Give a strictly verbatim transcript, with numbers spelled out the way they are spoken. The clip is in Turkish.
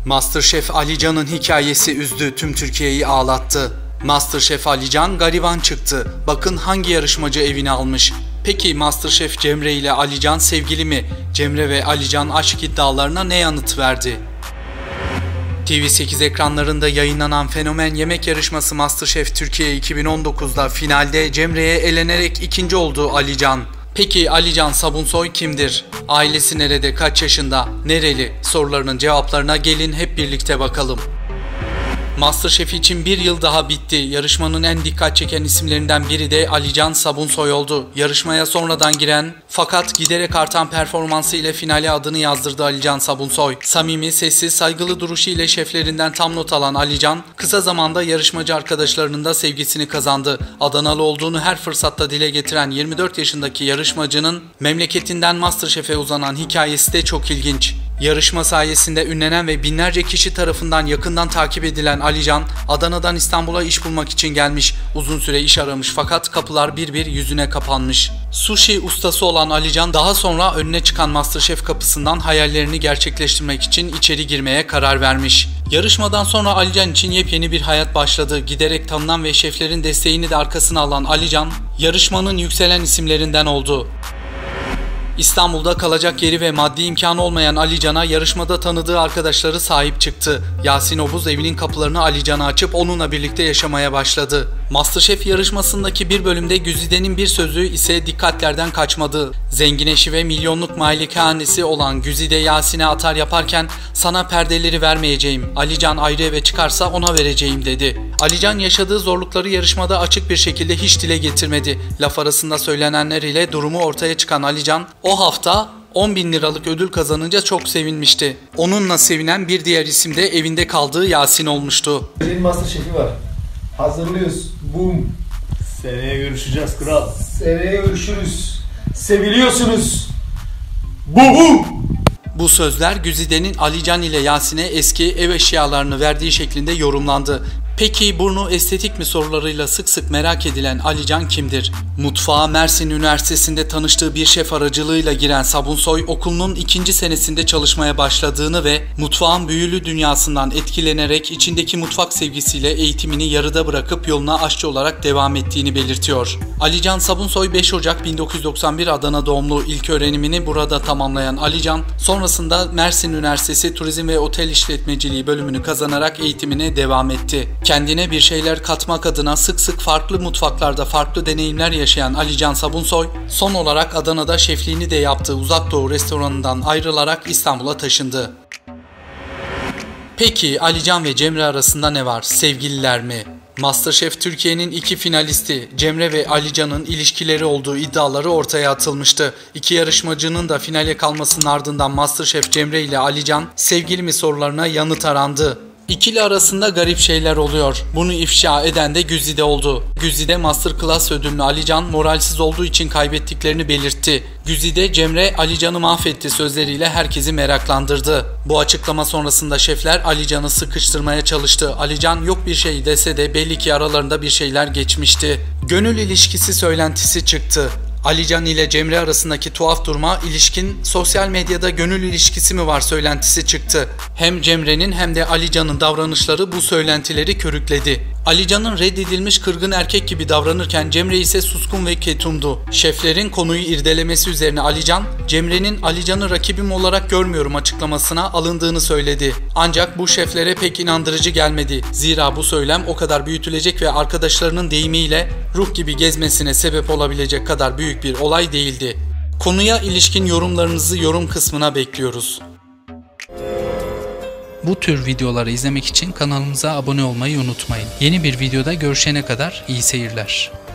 MasterChef Alican'ın hikayesi üzdü, tüm Türkiye'yi ağlattı. MasterChef Alican gariban çıktı. Bakın hangi yarışmacı evini almış. Peki MasterChef Cemre ile Alican sevgili mi? Cemre ve Alican aşk iddialarına ne yanıt verdi? T V sekiz ekranlarında yayınlanan fenomen yemek yarışması MasterChef Türkiye iki bin on dokuz'da finalde Cemre'ye elenerek ikinci oldu Alican. Peki Alican Sabunsoy kimdir? Ailesi nerede, kaç yaşında, nereli? Sorularının cevaplarına gelin hep birlikte bakalım. MasterChef için bir yıl daha bitti. Yarışmanın en dikkat çeken isimlerinden biri de Alican Sabunsoy oldu. Yarışmaya sonradan giren fakat giderek artan performansı ile finale adını yazdırdı Alican Sabunsoy. Samimi, sessiz, saygılı duruşu ile şeflerinden tam not alan Alican, kısa zamanda yarışmacı arkadaşlarının da sevgisini kazandı. Adanalı olduğunu her fırsatta dile getiren yirmi dört yaşındaki yarışmacının memleketinden MasterChef'e uzanan hikayesi de çok ilginç. Yarışma sayesinde ünlenen ve binlerce kişi tarafından yakından takip edilen Alican, Adana'dan İstanbul'a iş bulmak için gelmiş. Uzun süre iş aramış fakat kapılar bir bir yüzüne kapanmış. Sushi ustası olan Alican daha sonra önüne çıkan MasterChef kapısından hayallerini gerçekleştirmek için içeri girmeye karar vermiş. Yarışmadan sonra Alican için yepyeni bir hayat başladı. Giderek tanınan ve şeflerin desteğini de arkasına alan Alican, yarışmanın yükselen isimlerinden oldu. İstanbul'da kalacak yeri ve maddi imkanı olmayan Alican'a yarışmada tanıdığı arkadaşları sahip çıktı. Yasin Obuz evinin kapılarını Alican'a açıp onunla birlikte yaşamaya başladı. MasterChef yarışmasındaki bir bölümde Güzide'nin bir sözü ise dikkatlerden kaçmadı. Zengin eşi ve milyonluk malikanesi olan Güzide Yasin'e atar yaparken "Sana perdeleri vermeyeceğim, Alican ayrı eve çıkarsa ona vereceğim" dedi. Alican yaşadığı zorlukları yarışmada açık bir şekilde hiç dile getirmedi. Laf arasında söylenenler ile durumu ortaya çıkan Alican, o hafta on bin liralık ödül kazanınca çok sevinmişti. Onunla sevinen bir diğer isim de evinde kaldığı Yasin olmuştu. Benim MasterChef'i var. Hazırlıyoruz. Boom. Seneye görüşeceğiz kral. Seneye görüşürüz. Seviliyorsunuz. Boom. Bu sözler Güzide'nin Alican ile Yasin'e eski ev eşyalarını verdiği şeklinde yorumlandı. Peki burnu estetik mi sorularıyla sık sık merak edilen Alican kimdir? Mutfağa Mersin Üniversitesi'nde tanıştığı bir şef aracılığıyla giren Sabunsoy, okulunun ikinci senesinde çalışmaya başladığını ve mutfağın büyülü dünyasından etkilenerek içindeki mutfak sevgisiyle eğitimini yarıda bırakıp yoluna aşçı olarak devam ettiğini belirtiyor. Alican Sabunsoy beş Ocak bin dokuz yüz doksan bir Adana doğumlu, ilk öğrenimini burada tamamlayan Alican, sonrasında Mersin Üniversitesi Turizm ve Otel İşletmeciliği bölümünü kazanarak eğitimine devam etti. Kendine bir şeyler katmak adına sık sık farklı mutfaklarda farklı deneyimler yaşayan Alican Sabunsoy, son olarak Adana'da şefliğini de yaptığı Uzak Doğu restoranından ayrılarak İstanbul'a taşındı. Peki Alican ve Cemre arasında ne var? Sevgililer mi? MasterChef Türkiye'nin iki finalisti Cemre ve Alican'ın ilişkileri olduğu iddiaları ortaya atılmıştı. İki yarışmacının da finale kalmasının ardından MasterChef Cemre ile Alican sevgili mi sorularına yanıt arandı. İkili arasında garip şeyler oluyor. Bunu ifşa eden de Güzide oldu. Güzide Masterclass ödülünü Alican moralsiz olduğu için kaybettiklerini belirtti. Güzide, "Cemre Alican'ı mahvetti" sözleriyle herkesi meraklandırdı. Bu açıklama sonrasında şefler Alican'ı sıkıştırmaya çalıştı. Alican yok bir şey dese de belli ki aralarında bir şeyler geçmişti. Gönül ilişkisi söylentisi çıktı. Alican ile Cemre arasındaki tuhaf duruma ilişkin sosyal medyada gönül ilişkisi mi var söylentisi çıktı. Hem Cemre'nin hem de Alican'ın davranışları bu söylentileri körükledi. Alican'ın reddedilmiş kırgın erkek gibi davranırken Cemre ise suskun ve ketumdu. Şeflerin konuyu irdelemesi üzerine Alican, Cemre'nin "Alican'ı rakibim olarak görmüyorum" açıklamasına alındığını söyledi. Ancak bu şeflere pek inandırıcı gelmedi. Zira bu söylem o kadar büyütülecek ve arkadaşlarının deyimiyle ruh gibi gezmesine sebep olabilecek kadar büyük bir olay değildi. Konuya ilişkin yorumlarınızı yorum kısmına bekliyoruz. Bu tür videoları izlemek için kanalımıza abone olmayı unutmayın. Yeni bir videoda görüşene kadar iyi seyirler.